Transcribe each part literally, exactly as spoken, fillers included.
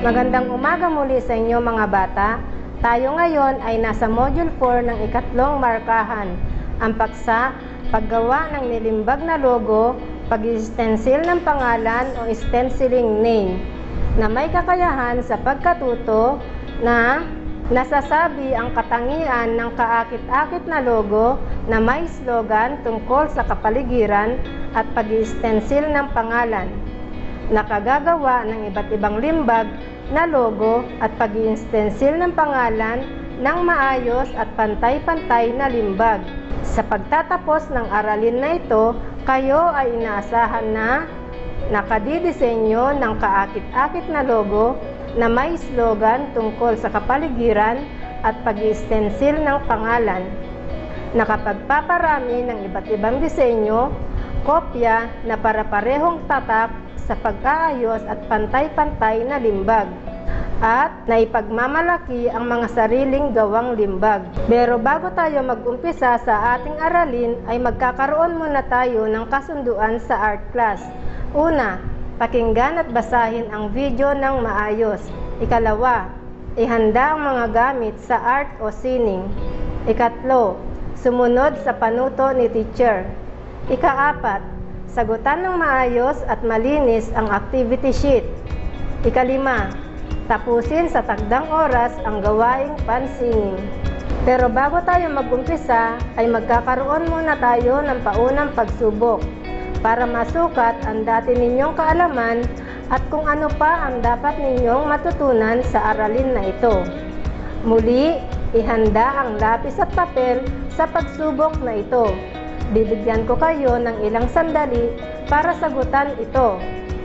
Magandang umaga muli sa inyo mga bata. Tayo ngayon ay nasa Module four ng ikatlong markahan. Ang paksa, paggawa ng nilimbag na logo, pag-stencil ng pangalan o stenciling name, na may kakayahan sa pagkatuto na nasasabi ang katangian ng kaakit-akit na logo na may slogan tungkol sa kapaligiran at pag-stencil ng pangalan, nakagagawa ng iba't ibang limbag na logo at pag-i-stencil ng pangalan ng maayos at pantay-pantay na limbag. Sa pagtatapos ng aralin na ito, kayo ay inaasahan na nakadidisenyo ng kaakit-akit na logo na may slogan tungkol sa kapaligiran at pag-i-stencil ng pangalan, nakapagpaparami ng iba't ibang disenyo, kopya na para-parehong tatak sa pag-aayos at pantay-pantay na limbag, at naipagmamalaki ang mga sariling gawang limbag. Pero bago tayo mag-umpisa sa ating aralin ay magkakaroon muna tayo ng kasunduan sa art class. Una, pakinggan at basahin ang video ng maayos. Ikalawa, ihanda ang mga gamit sa art o sining. Ikatlo, sumunod sa panuto ni teacher. Ikaapat, sagutan ng maayos at malinis ang activity sheet. Ikalima, tapusin sa takdang oras ang gawaing pansining. Pero bago tayo mag-umpisa, ay magkakaroon muna tayo ng paunang pagsubok para masukat ang dati ninyong kaalaman at kung ano pa ang dapat ninyong matutunan sa aralin na ito. Muli, ihanda ang lapis at papel sa pagsubok na ito. Bibigyan ko kayo ng ilang sandali para sagutan ito.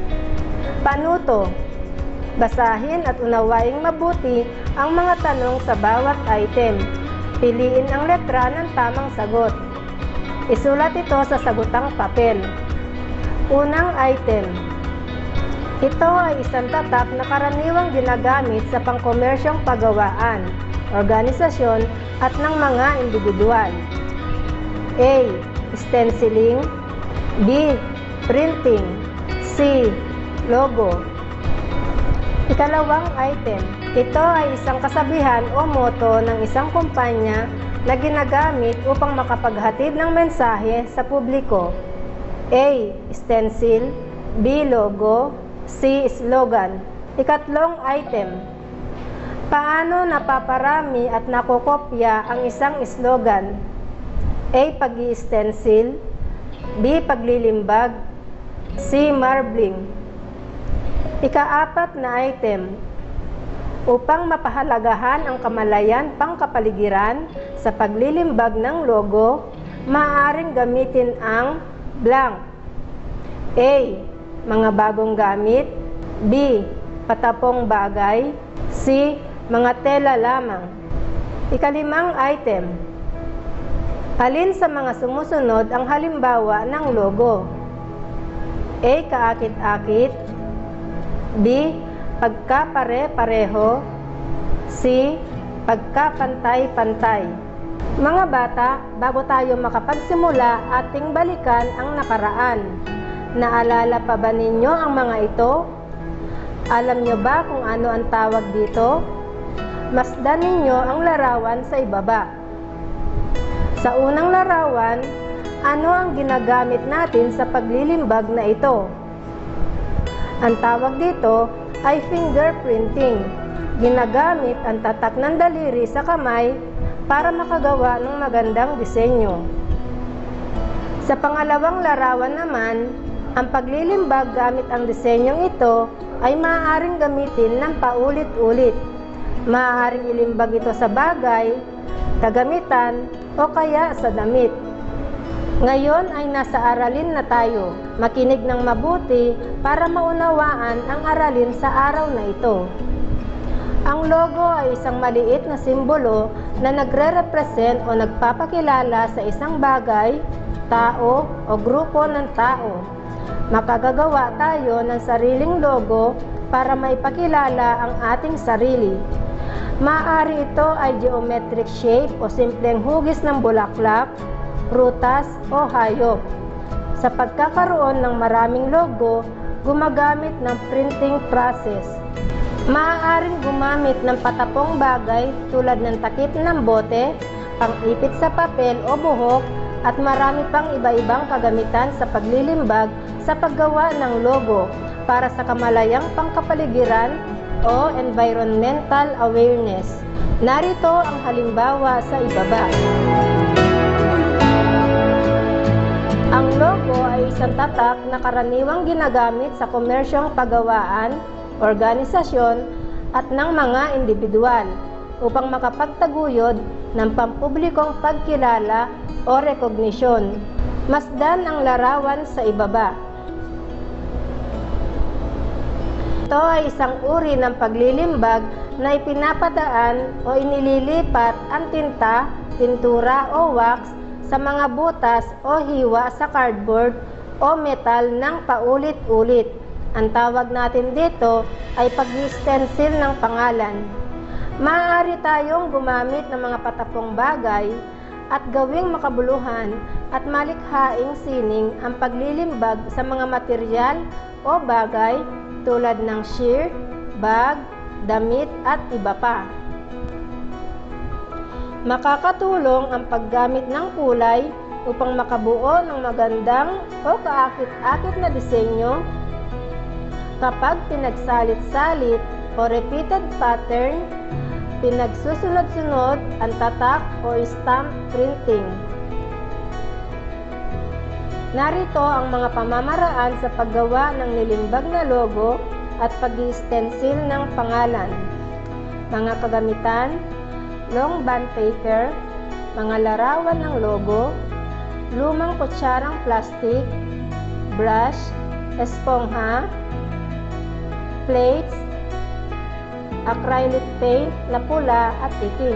Panuto. Basahin at unawaing mabuti ang mga tanong sa bawat item. Piliin ang letra ng tamang sagot. Isulat ito sa sagutang papel. Unang item. Ito ay isang tatak na karaniwang ginagamit sa pangkomersyong paggawaan, organisasyon at ng mga individual. A. Stenciling. B. Printing. C. Logo. Ikalawang item. Ito ay isang kasabihan o motto ng isang kumpanya na ginagamit upang makapaghatid ng mensahe sa publiko. A. Stencil. B. Logo. C. Slogan. Ikatlong item. Paano napaparami at nakokopya ang isang slogan? A. Pag-i-stencil. B. Paglilimbag. C. Marbling. Ikaapat na item. Upang mapahalagahan ang kamalayan pangkapaligiran sa paglilimbag ng logo, maaaring gamitin ang blank. A. Mga bagong gamit. B. Patapong bagay. C. Mga tela lamang. Ikalimang item. Alin sa mga sumusunod ang halimbawa ng logo? A. Kaakit-akit. B. Pagkapare-pareho. C. Pagkapantay-pantay. Mga bata, bago tayo makapagsimula, ating balikan ang nakaraan. Naalala pa ba ninyo ang mga ito? Alam nyo ba kung ano ang tawag dito? Masdan ninyo ang larawan sa ibaba. Sa unang larawan, ano ang ginagamit natin sa paglilimbag na ito? Ang tawag dito ay fingerprinting. Ginagamit ang tatak ng daliri sa kamay para makagawa ng magandang disenyo. Sa pangalawang larawan naman, ang paglilimbag gamit ang disenyong ito ay maaaring gamitin ng paulit-ulit. Maaaring ilimbag ito sa bagay, kagamitan, o kaya sa damit. Ngayon ay nasa aralin na tayo. Makinig ng mabuti para maunawaan ang aralin sa araw na ito. Ang logo ay isang maliit na simbolo na nagre-represent o nagpapakilala sa isang bagay, tao, o grupo ng tao. Makagagawa tayo ng sariling logo para maipakilala ang ating sarili. Maaari ito ay geometric shape o simpleng hugis ng bulaklak, prutas o hayop. Sa pagkakaroon ng maraming logo, gumagamit ng printing process. Maaaring gumamit ng patapong bagay tulad ng takip ng bote, pang-ipit sa papel o buhok, at marami pang iba-ibang kagamitan sa paglilimbag sa paggawa ng logo para sa kamalayang pangkapaligiran o environmental awareness. Narito ang halimbawa sa ibaba. Ang logo ay isang tatak na karaniwang ginagamit sa komersyong paggawaan, organisasyon at ng mga individual upang makapagtaguyod ng pampublikong pagkilala o rekognisyon. Masdan ang larawan sa ibaba. Ito ay isang uri ng paglilimbag na ipinapadaan o inililipat ang tinta, pintura o wax sa mga butas o hiwa sa cardboard o metal ng paulit-ulit. Ang tawag natin dito ay pag-stencil ng pangalan. Maaari tayong gumamit ng mga patapong bagay at gawing makabuluhan at malikhaing sining ang paglilimbag sa mga material o bagay tulad ng sheer, bag, damit at iba pa. Makakatulong ang paggamit ng kulay upang makabuo ng magandang o kaakit-akit na disenyo kapag pinagsalit-salit o repeated pattern, pinagsusunod-sunod ang tatak o stamp printing. Narito ang mga pamamaraan sa paggawa ng nilimbag na logo at pag-stencil ng pangalan. Mga kagamitan, long bond paper, mga larawan ng logo, lumang kutsarang plastic, brush, espongha, plates, acrylic paint na pula at itim.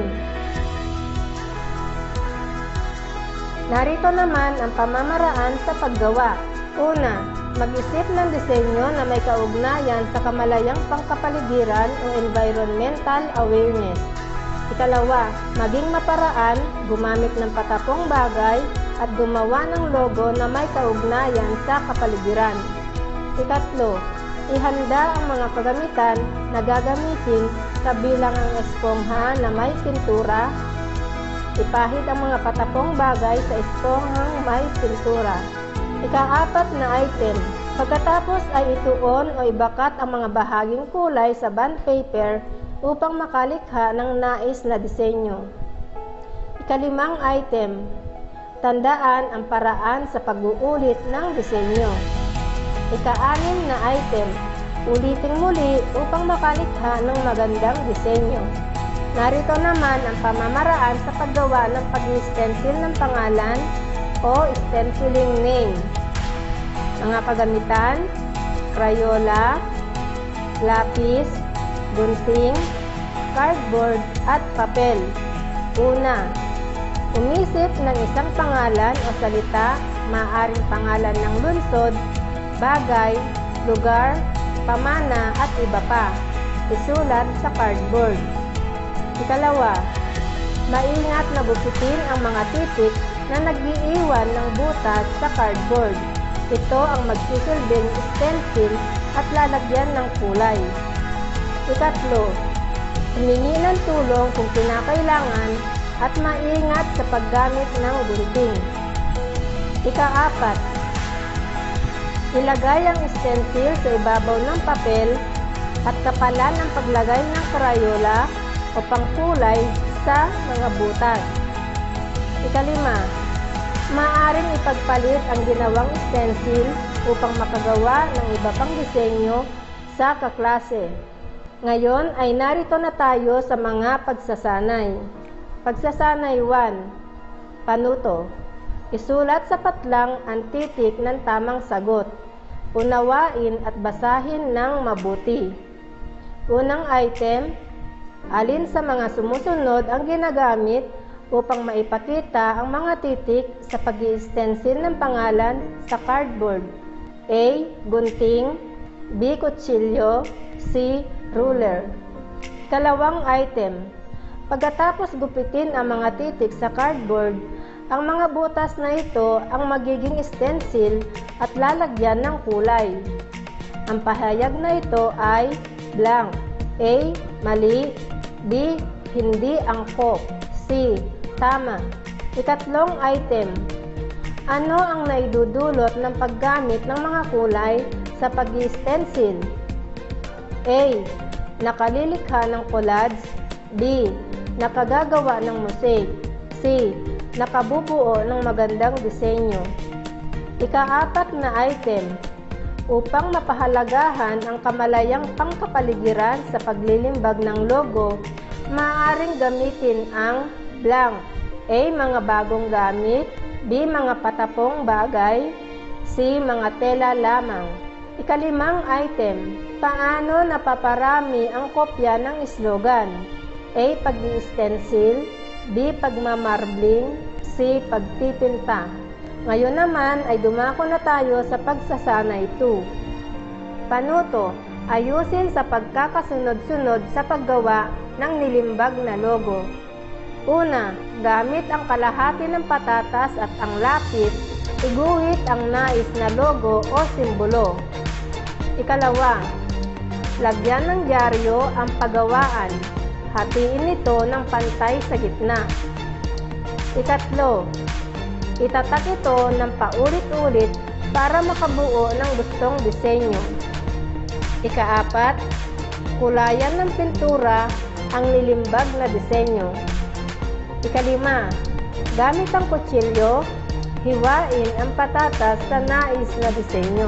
Narito naman ang pamamaraan sa paggawa. Una, mag-isip ng disenyo na may kaugnayan sa kamalayang pangkapaligiran o environmental awareness. Ikalawa, maging maparaan, gumamit ng patapong bagay at gumawa ng logo na may kaugnayan sa kapaligiran. Ikatlo, ihanda ang mga kagamitan na gagamitin kabilang ang espongha na may pintura. Ipahid ang mga patapong bagay sa esponghang may pintura. Ikaapat na item, pagkatapos ay ituon o ibakat ang mga bahaging kulay sa bond paper upang makalikha ng nais na disenyo. Ikalimang item, tandaan ang paraan sa pag-uulit ng disenyo. Ika-anim na item, ulitin muli upang makalikha ng magandang disenyo. Narito naman ang pamamaraan sa paggawa ng pag-stencil ng pangalan o stenciling name. Mga kagamitan, Crayola, lapis, gunting, cardboard at papel. Una, umisip ng isang pangalan o salita, maaaring pangalan ng lungsod, bagay, lugar, pamana at iba pa. Isulat sa cardboard. Ikalawa, maingat na gupitin ang mga titik na nag-iiwan ng butas sa cardboard. Ito ang magsisilbing stencil at lalagyan ng kulay. Ikatlo, humingi ng tulong kung kinakailangan at maingat sa paggamit ng gunting. Ika-apat, ilagay ang stencil sa ibabaw ng papel at kapalan ang paglagay ng Crayola o pangkulay sa mga butas. Ikalima, maaaring ipagpalit ang ginawang stencil upang makagawa ng iba pang disenyo sa kaklase. Ngayon ay narito na tayo sa mga pagsasanay. Pagsasanay one, panuto. Isulat sa patlang ang titik ng tamang sagot. Unawain at basahin ng mabuti. Unang item, alin sa mga sumusunod ang ginagamit upang maipakita ang mga titik sa pag-i-stencil ng pangalan sa cardboard? A. Gunting, B. Kutsilyo, C. Ruler. Kalawang item, pagkatapos gupitin ang mga titik sa cardboard, ang mga butas na ito ang magiging stencil at lalagyan ng kulay. Ang pahayag na ito ay blank. A. Mali. B. Hindi angkop. C. Tama. Ikatlong item. Ano ang naidudulot ng paggamit ng mga kulay sa pag-i-stencil? A. Nakalilikha ng collage. B. Nakagagawa ng mosaic. C. Nakabubuo ng magandang disenyo. Ikaapat na item. Upang mapahalagahan ang kamalayang pangkapaligiran sa paglilimbag ng logo, maaaring gamitin ang blank. A. Mga bagong gamit. B. Mga patapong bagay. C. Mga tela lamang. Ikalimang item. Paano napaparami ang kopya ng slogan? A. Pag-i-stencil. B. Pagmamarbling. C. Pagpipinta. Ngayon naman ay dumako na tayo sa pagsasanay two. Panuto. Ayusin sa pagkakasunod-sunod sa paggawa ng nilimbag na logo. Una, gamit ang kalahati ng patatas at ang lapis, iguhit ang nais na logo o simbolo. Ikalawa, lagyan ng dyaryo ang paggawaan. Hatiin ito ng pantay sa gitna. Ikatlo, itatak ito ng paulit-ulit para makabuo ng gustong disenyo. Ikaapat, kulayan ng pintura ang nilimbag na disenyo. Ikalima, gamit ang kutsilyo, hiwain ang patatas sa nais na disenyo.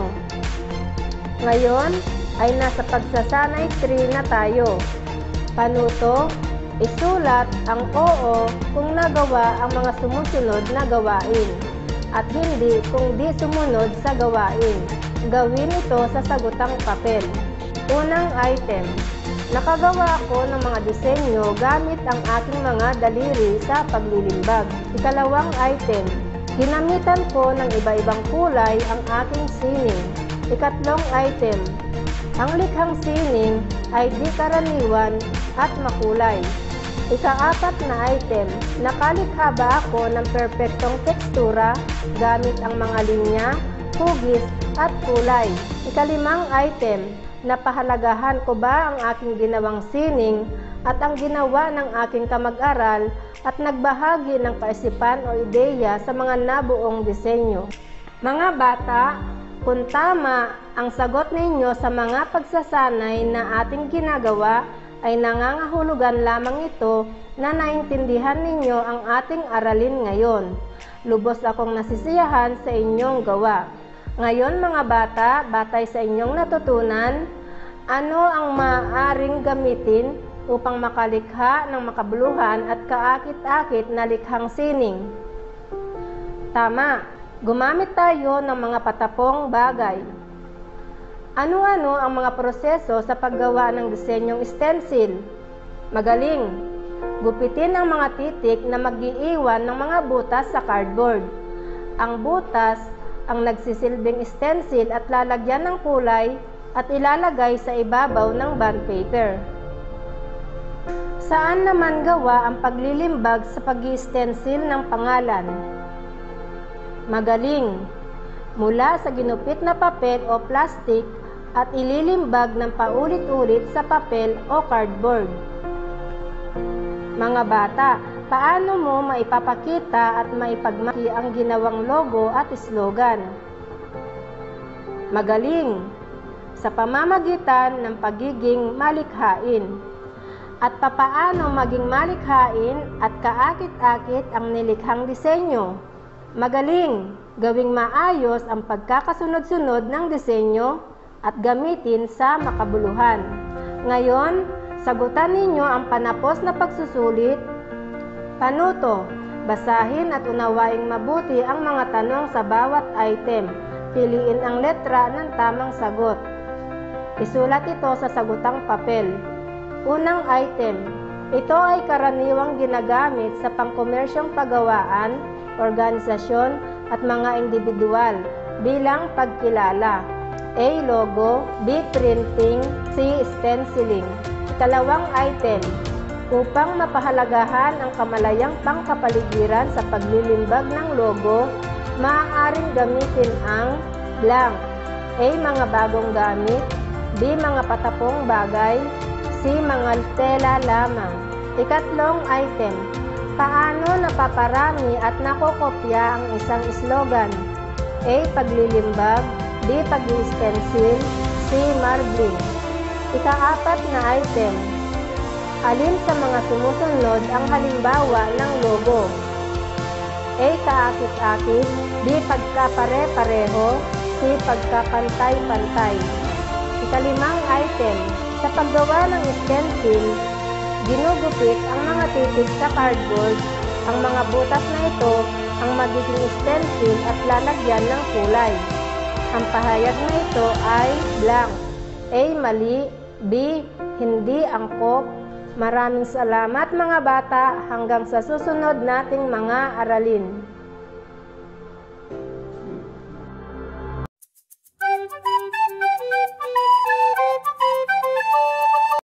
Ngayon ay nasa pagsasanay three na tayo. Panuto, isulat ang oo kung nagawa ang mga sumusunod na gawain at hindi kung di sumunod sa gawain. Gawin ito sa sagutang papel. Unang item, nakagawa ako ng mga disenyo gamit ang aking mga daliri sa paglilimbag. Ikalawang item, ginamitan ko ng iba-ibang kulay ang aking sining. Ikatlong item, ang likhang sining ay di karaniwan at makulay. Ika-apat na item, nakalikha ba ako ng perpektong tekstura gamit ang mga linya, hugis at kulay. Ikalimang item, napahalagahan ko ba ang aking ginawang sining at ang ginawa ng aking kamag-aral at nagbahagi ng kaisipan o ideya sa mga nabuong disenyo. Mga bata, kung tama ang sagot ninyo sa mga pagsasanay na ating ginagawa, ay nangangahulugan lamang ito na naintindihan ninyo ang ating aralin ngayon. Lubos akong nasisiyahan sa inyong gawa. Ngayon mga bata, batay sa inyong natutunan, ano ang maaaring gamitin upang makalikha ng makabuluhan at kaakit-akit na likhang sining? Tama, gumamit tayo ng mga patapong bagay. Ano-ano ang mga proseso sa paggawa ng disenyong stencil? Magaling! Gupitin ang mga titik na mag-iiwan ng mga butas sa cardboard. Ang butas ang nagsisilbing stencil at lalagyan ng kulay at ilalagay sa ibabaw ng bond paper. Saan naman gawa ang paglilimbag sa pag-i-stencil ng pangalan? Magaling! Mula sa ginupit na papel o plastic at ililimbag ng paulit-ulit sa papel o cardboard. Mga bata, paano mo maipapakita at maipagmaki ang ginawang logo at slogan? Magaling! Sa pamamagitan ng pagiging malikhain. At papaano maging malikhain at kaakit-akit ang nilikhang disenyo? Magaling! Gawing maayos ang pagkakasunod-sunod ng disenyo at gamitin sa makabuluhan. Ngayon, sagutan ninyo ang panapos na pagsusulit. Panuto, basahin at unawaing mabuti ang mga tanong sa bawat item. Piliin ang letra ng tamang sagot. Isulat ito sa sagutang papel. Unang item, ito ay karaniwang ginagamit sa pangkomersyong paggawaan, organisasyon at mga individual bilang pagkilala. A. Logo. B. Printing. C. Stenciling. Ikalawang item, upang mapahalagahan ang kamalayang pangkapaligiran sa paglilimbag ng logo, maaaring gamitin ang blank. A. Mga bagong gamit. B. Mga patapong bagay. C. C. Mga tela lamang. Ikatlong item, paano napaparami at nakokopya ang isang slogan? A. Paglilimbag. B. Pag-i-stencil. C. Marbling. Ikaapat na item, alin sa mga sumusunod ang halimbawa ng logo? A. Kaakit-akit. B. Pagkapare-pareho. C. Pagkapantay-pantay. Ikalimang item, sa paggawa ng stencil, ginugupit ang mga titik sa cardboard. Ang mga butas na ito ang magiging stencil at lalagyan ng kulay. Ang pahayag na ito ay blank. A. Mali. B. Hindi angkop. Maraming salamat mga bata, hanggang sa susunod nating mga aralin.